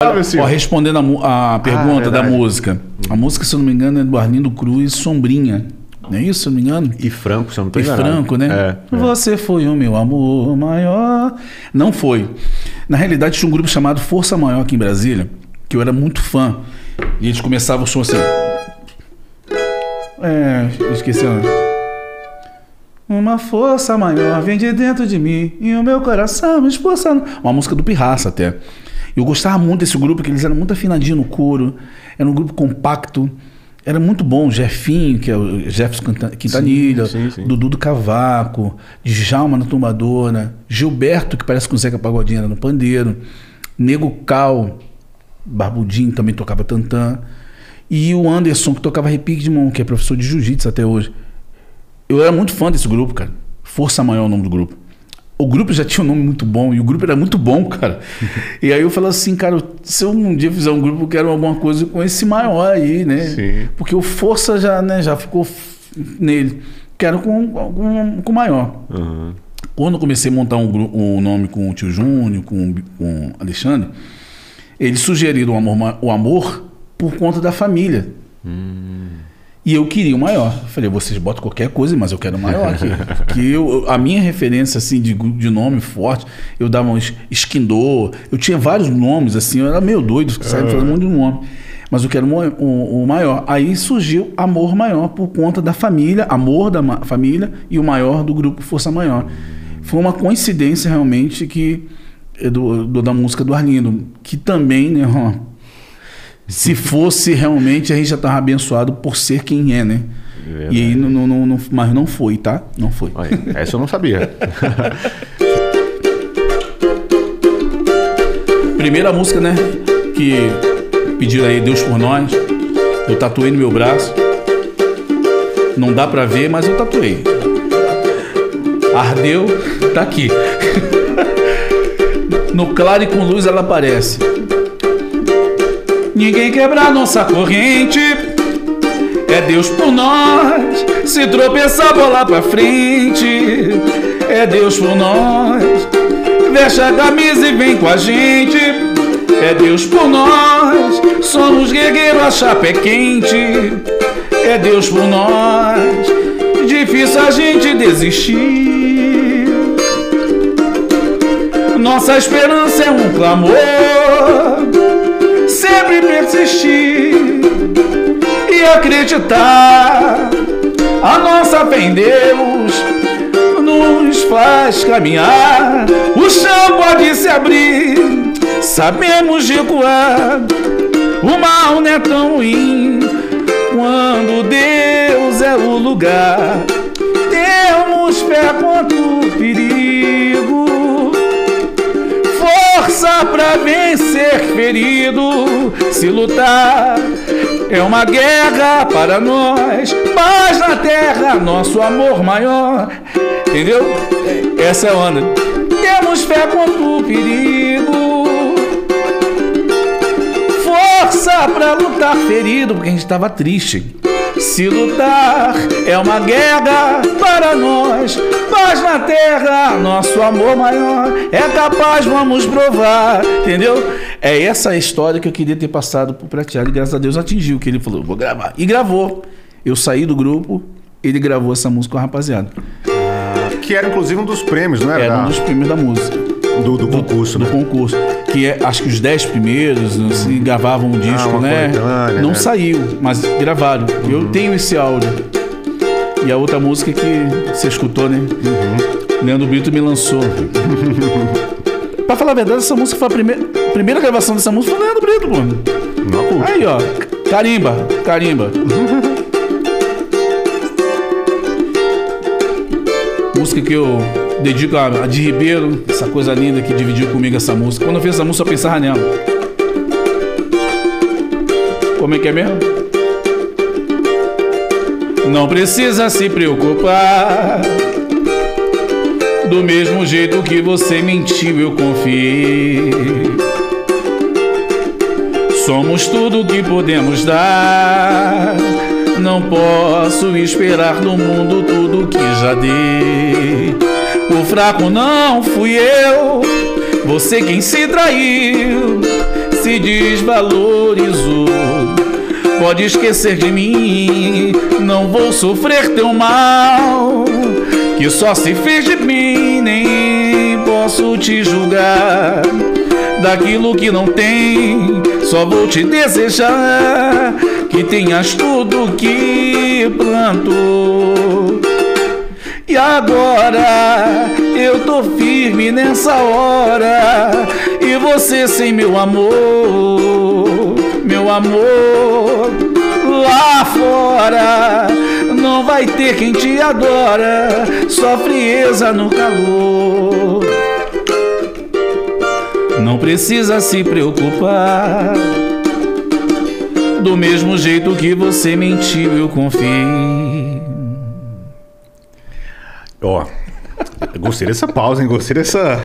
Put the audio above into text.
Ó, respondendo a pergunta da música. A música, se eu não me engano, é do Arlindo Cruz, Sombrinha. Não é isso, se eu não me engano? E Franco, se eu não estou enganado. E Franco, né? Você foi o meu amor maior. Não foi. Na realidade, tinha um grupo chamado Força Maior aqui em Brasília, que eu era muito fã. E eles começavam o som assim. Esqueci. Uma força maior vem de dentro de mim e o meu coração me expulsando. Uma música do Pirraça até. Eu gostava muito desse grupo, porque eles eram muito afinadinhos no coro. Era um grupo compacto. Era muito bom. Jefinho, que é o Jefferson Quintanilha, sim. Dudu do Cavaco, Djalma na Tumbadora, Gilberto, que parece com o Zeca Pagodinho, era no pandeiro, Nego Cal, Barbudinho também tocava tantã, e o Anderson, que tocava repique de mão, que é professor de jiu-jitsu até hoje. Eu era muito fã desse grupo, cara. Força Maior é o nome do grupo. O grupo já tinha um nome muito bom, e o grupo era muito bom, cara. E aí eu falei assim, cara, se eu um dia fizer um grupo, eu quero alguma coisa com esse maior aí, né? Sim. Porque o Força já ficou nele. Quero com o maior. Uhum. Quando eu comecei a montar um nome com o Tio Júnior, com o Alexandre, eles sugeriram o amor por conta da família. E eu queria o maior. Falei, vocês botam qualquer coisa, mas eu quero o maior aqui. Porque a minha referência assim, de nome forte, eu dava um Esquindô, eu tinha vários nomes, assim, eu era meio doido, sabe, fazendo um monte de nome. Mas eu quero o maior. Aí surgiu Amor Maior por conta da família, amor da família e o maior do grupo Força Maior. Foi uma coincidência realmente que da música do Arlindo, que também, né, se fosse realmente, a gente já estava abençoado por ser quem é, né? Verdade. E aí, mas não foi, tá? Não foi. Olha, essa eu não sabia. Primeira música, né? Que pediram aí, Deus por Nós. Eu tatuei no meu braço. Não dá pra ver, mas eu tatuei. Ardeu, tá aqui. No claro e com luz ela aparece. Ninguém quebra nossa corrente, é Deus por nós. Se tropeçar, bola pra frente, é Deus por nós. Veste a camisa e vem com a gente, é Deus por nós. Somos guerreiros, a chapa é quente, é Deus por nós. Difícil a gente desistir, nossa esperança é um clamor. Sempre persistir e acreditar. A nossa fé em Deus nos faz caminhar. O chão pode se abrir, sabemos recuar. O mal não é tão ruim quando Deus é o lugar. Temos fé contra o perigo, força pra vencer ferido. Se lutar é uma guerra para nós, paz na terra, nosso amor maior. Entendeu? Essa é a onda. Temos fé contra o perigo, força pra lutar ferido, porque a gente estava triste. Se lutar é uma guerra para nós, paz na terra, nosso amor maior. É capaz, vamos provar, entendeu? É essa a história que eu queria ter passado pro Prateado e graças a Deus atingiu, que ele falou, vou gravar. E gravou. Eu saí do grupo, ele gravou essa música com a rapaziada. Que era inclusive um dos prêmios, não era? Era um dos prêmios da música. Do concurso, né? Do concurso. Que é, acho que os 10 primeiros assim, gravavam um disco, né? Não saiu, mas gravaram. Eu tenho esse áudio. E a outra música que você escutou, né? Leandro Brito me lançou. Pra falar a verdade, essa música foi a primeira gravação dessa música foi o Leandro Brito, pô. Aí, ó. Carimba. Música que eu dedico a de Ribeiro, essa coisa linda que dividiu comigo essa música. Quando eu fiz essa música, eu pensava nela. Como é que é mesmo? Não precisa se preocupar, do mesmo jeito que você mentiu, eu confiei. Somos tudo que podemos dar, não posso esperar do mundo tudo que já dei. O fraco não fui eu, você quem se traiu. se desvalorizou. Pode esquecer de mim, não vou sofrer teu mal, que só se fez de mim, nem posso te julgar. Daquilo que não tem, só vou te desejar que tenhas tudo que plantou. E agora eu tô firme nessa hora, e você sem meu amor, lá fora não vai ter quem te adora, só frieza no calor. Não precisa se preocupar, do mesmo jeito que você mentiu eu confiei. Ó, gostei dessa pausa, hein? Gostei dessa...